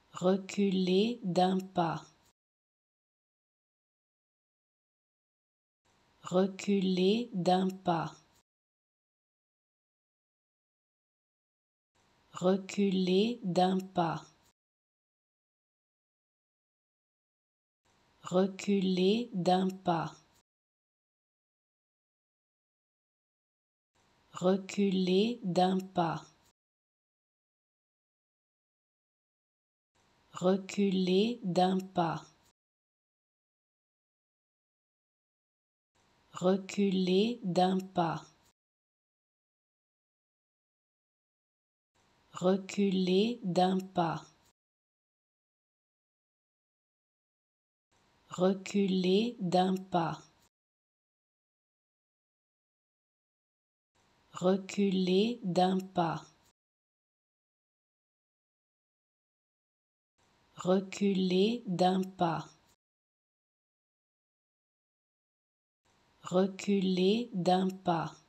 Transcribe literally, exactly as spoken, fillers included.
reculer d'un pas, reculer d'un pas, reculer d'un pas, reculer d'un pas, reculer d'un pas, reculer d'un pas, reculer d'un pas, reculer d'un pas, reculer d'un pas, reculer d'un pas, reculer d'un pas, reculer d'un pas.